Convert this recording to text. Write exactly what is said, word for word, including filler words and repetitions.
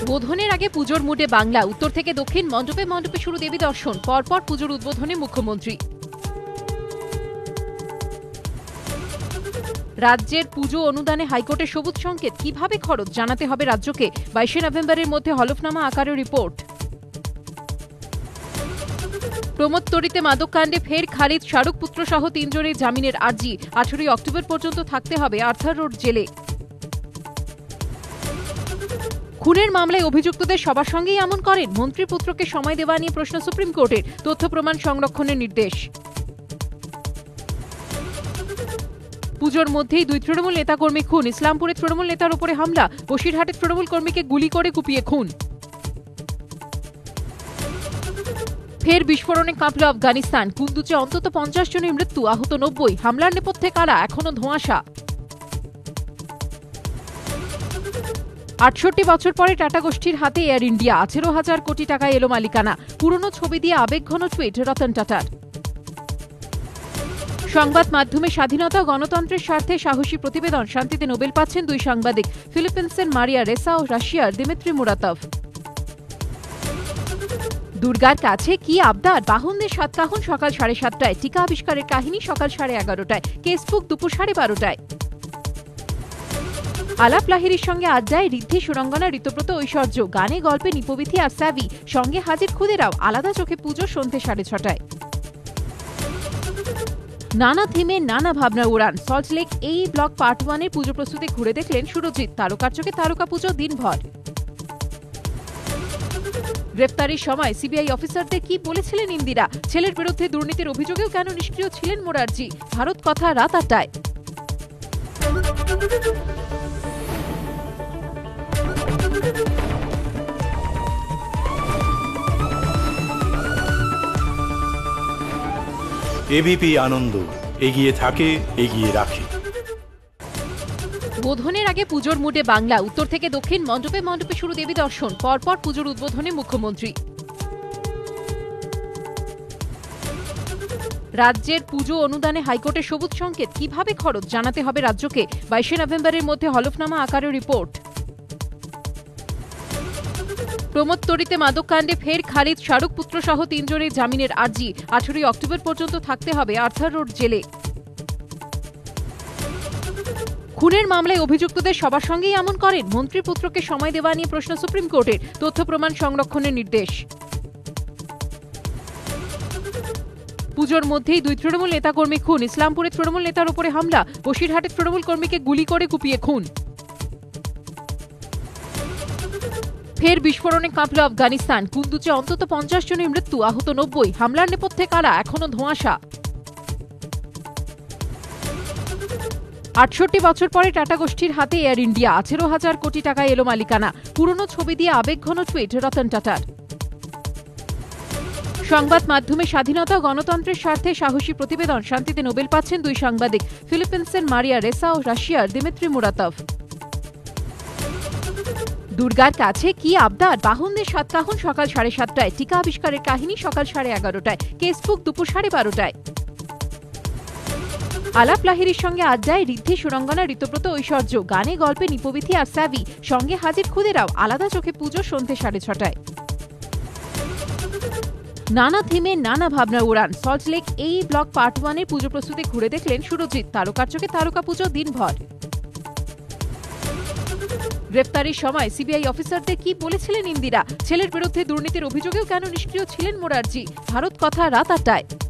বোধনের আগে পুজোর মুডে বাংলা। উত্তর থেকে দক্ষিণ মণ্ডপে মণ্ডপে শুরু দেবী দর্শন। পরপর পুজোর উদ্বোধনে মুখ্যমন্ত্রী। রাজ্যের পুজো অনুদানে হাইকোর্টের সবুজ সংকেত। কিভাবে খরচ জানাতে হবে রাজ্যকে। বাইশে নভেম্বরের মধ্যে হলফনামা আকারে রিপোর্ট। প্রমোদতরীতে মাদক কাণ্ডে ফের খারিজ। শাহরুখ পুত্র সহ তিনজনের জামিনের আর্জি। আঠারোই অক্টোবর পর্যন্ত থাকতে হবে আর্থার রোড জেলে। খুনের মামলায় অভিযুক্তদের সবার সঙ্গেই এমন করেন। মন্ত্রী পুত্রকে সময় দেওয়া নিয়ে প্রশ্ন সুপ্রিম কোর্টের। তথ্য প্রমাণ সংরক্ষণের নির্দেশ। পুজোর মধ্যেই দুই তৃণমূল নেতাকর্মী খুন। ইসলামপুরে তৃণমূল নেতার উপরে হামলা। বসিরহাটে তৃণমূল কর্মীকে গুলি করে কুপিয়ে খুন। ফের বিস্ফোরণে কাঁপল আফগানিস্তান। কুন্দুজে অন্তত পঞ্চাশ জনের মৃত্যু, আহত নব্বই। হামলার নেপথ্যে কারা এখনো ধোঁয়াশা। আটষট্টি বছর পরে টাটা গোষ্ঠীর হাতে এয়ার ইন্ডিয়া। আঠেরো হাজার কোটি টাকায় এলো মালিকানা। পুরনো ছবি দিয়ে আবেগঘন টুইট রতন টাটার। সংবাদ মাধ্যমে স্বাধীনতা গণতন্ত্রের স্বার্থে সাহসী প্রতিবেদন। শান্তিতে নোবেল পাচ্ছেন দুই সাংবাদিক, ফিলিপিন্সের মারিয়া রেসা ও রাশিয়ার দিমিত্রি মুরাতভ। দুর্গার কাছে কি আবদার। বাহনদের সাতকাহন সকাল সাড়ে সাতটায়। টিকা আবিষ্কারের কাহিনী সকাল সাড়ে এগারোটায়। কেসবুক দুপুর সাড়ে বারোটায়। আলাপ লাহিড়ির সঙ্গে আড্ডায় ঋদ্ধি, সুরঙ্গনা, ঋতব্রত, ঐশ্বর্য। গানে গল্পে নিপবিথি আর স্যাভি। সঙ্গে হাজির খুদেরাও। আলাদা চোখে পুজো সন্ধ্যে সাড়ে ছটায়। নানা থিমে নানা ভাবনার উড়ান। সল্টলেক এই ব্লক পার্ট ওয়ানের পুজো প্রস্তুতি ঘুরে দেখলেন সুরজিৎ। তারকার চোখে তারকা পুজো দিনভর। গ্রেফতারির সময় সিবিআই অফিসারদের কি বলেছিলেন ইন্দিরা। ছেলের বিরুদ্ধে দুর্নীতির অভিযোগেও কেন নিষ্ক্রিয় ছিলেন মোরারজি। ভারত কথা রাত আটটায়। এবিপি আনন্দ, এগিয়ে থাকে, এগিয়ে রাখে। বোধনের আগে পুজোর মুডে বাংলা। উত্তর থেকে দক্ষিণ মণ্ডপে মণ্ডপে শুরু দেবী দর্শন। পরপর পুজোর উদ্বোধনে মুখ্যমন্ত্রী। রাজ্যের পুজো অনুদানে হাইকোর্টের সবুজ সংকেত। কিভাবে খরচ জানাতে হবে রাজ্যকে। বাইশে নভেম্বরের মধ্যে হলফনামা আকারে রিপোর্ট। প্রমোদতরীতে মাদক কাণ্ডে ফের খারিজ। শাহরুখ পুত্র সহ তিনজনের জামিনের আর্জি। আঠারোই অক্টোবর পর্যন্ত থাকতে হবে আর্থার রোড জেলে। খুনের মামলায় অভিযুক্তদের সবার সঙ্গেই এমন করেন। মন্ত্রী পুত্রকে সময় দেওয়া নিয়ে প্রশ্ন সুপ্রিম কোর্টের। তথ্য প্রমাণ সংরক্ষণের নির্দেশ। পুজোর মধ্যেই দুই তৃণমূল নেতাকর্মী খুন। ইসলামপুরে তৃণমূল নেতার উপরে হামলা। বসিরহাটে তৃণমূল কর্মীকে গুলি করে কুপিয়ে খুন। ফের বিস্ফোরণে কাঁপল আফগানিস্তান। কুন্দুজে অন্তত পঞ্চাশ জনের মৃত্যু, আহত নব্বই। হামলার নেপথ্যে কারা এখনো ধোঁয়াশা। আটষট্টি বছর পরে টাটা গোষ্ঠীর হাতে এয়ার ইন্ডিয়া। আঠেরো হাজার কোটি টাকায় এলো মালিকানা। পুরনো ছবি দিয়ে আবেগঘন টুইট রতন টাটার। সংবাদ মাধ্যমে স্বাধীনতা গণতন্ত্রের স্বার্থে সাহসী প্রতিবেদন। শান্তিতে নোবেল পাচ্ছেন দুই সাংবাদিক, ফিলিপিন্সের মারিয়া রেসা ও রাশিয়ার দিমিত্রি মুরাতভ। দুর্গার কাছে কি আবদার। বাহনদের সাতকাহন সকাল সাড়ে সাতটায়। টিকা আবিষ্কারের কাহিনী সকাল সাড়ে এগারোটায়। কেসবুক দুপুর সাড়ে বারোটায়। আলাপ লাহিড়ির সঙ্গে আড্ডায় ঋদ্ধি, সুরঙ্গনা, ঋতব্রত, ঐশ্বর্য। গানে গল্পে নিপবিথি আর স্যাভি। সঙ্গে হাজির খুদেরাও। আলাদা চোখে পুজো সন্ধ্যে সাড়ে ছটায়। নানা থিমে নানা ভাবনার উড়ান। সল্টলেক এই ব্লক পার্ট ওয়ানের পুজো প্রস্তুতি ঘুরে দেখলেন সুরজিৎ। তারকার চোখে তারকা পুজো দিনভর। গ্রেফতারির সময় সিবিআই অফিসারদের কি বলেছিলেন ইন্দিরা। ছেলের বিরুদ্ধে দুর্নীতির অভিযোগেও কেন নিষ্ক্রিয় ছিলেন মোরারজি। ভারত কথা রাত আটটায়।